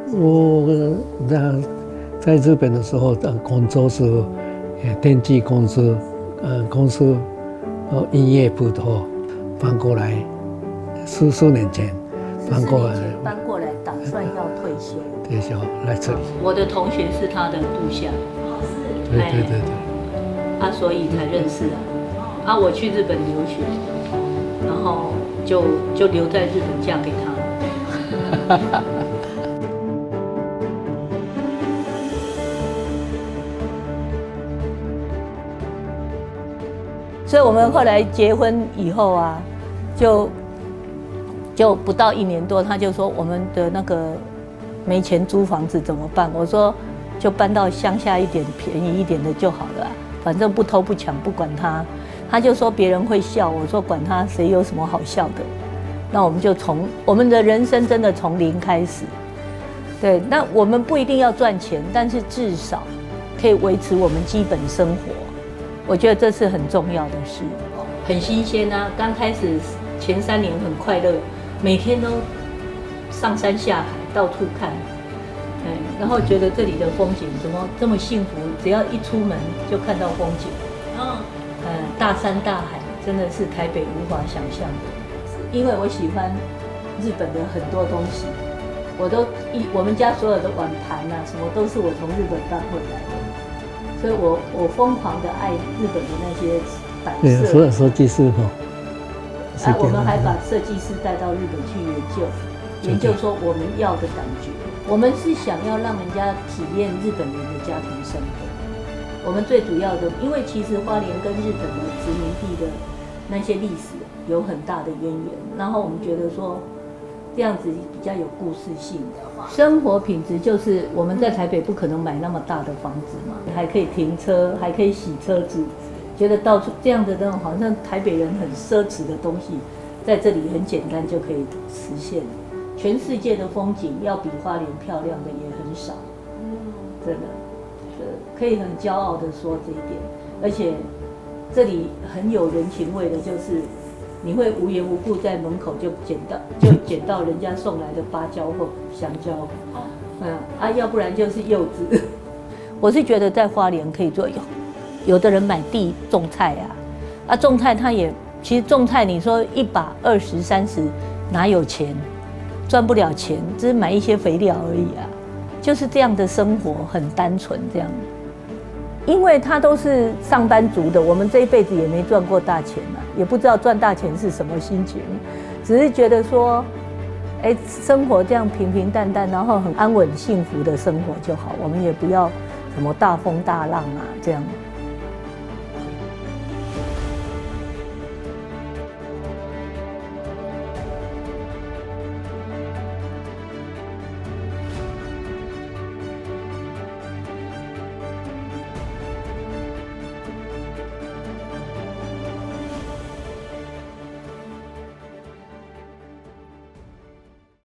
我在日本的时候，工作是电机公司，公司营业部的话搬过来，14年前搬过来， 打算要退休。 退休来这里。 我的同学是他的部下。 对。 所以才认识啊。我去日本留学，然后就留在日本嫁给他。所以我们后来结婚以后啊，就不到1年多，他就说我们的那个没钱租房子怎么办？我说就搬到乡下一点、便宜一点的就好了啊，反正不偷不抢，不管他。他就说别人会笑，我说管他，谁有什么好笑的？那我们就我们的人生真的从零开始。对，那我们不一定要赚钱，但是至少可以维持我们基本生活。我觉得这是很重要的事，很新鲜啊！刚开始前3年很快乐，每天都上山下海，到处看，然后觉得这里的风景怎么这么幸福？只要一出门就看到风景，大山大海，真的是台北无法想象的。因为我喜欢日本的很多东西，我们家所有的碗盘啊，什么都是我从日本带回来的。所以我疯狂的爱日本的那些摆设， 所有设计师我们还把设计师带到日本去研究说我们要的感觉。我们是想要让人家体验日本人的家庭生活。我们最主要的，因为其实花莲跟日本的殖民地的那些历史有很大的渊源，然后我们觉得说这样子比较有故事性。生活品质就是我们在台北不可能买那么大的房子嘛，还可以停车，还可以洗车子，觉得到处这样的那种好像台北人很奢侈的东西，在这里很简单就可以实现。全世界的风景要比花莲漂亮的也很少，真的，可以很骄傲的说这一点。而且这里很有人情味的，就是你会无缘无故在门口就捡到人家送来的芭蕉或香蕉，要不然就是柚子。我是觉得在花莲可以做，有的人买地种菜啊，种菜其实种菜你说1把20、30哪有钱，赚不了钱，只是买一些肥料而已啊，就是这样的生活很单纯这样。因为他都是上班族的，我们这一辈子也没赚过大钱嘛，也不知道赚大钱是什么心情，只是觉得说，生活这样平平淡淡，然后很安稳幸福的生活就好，我们也不要什么大风大浪啊这样。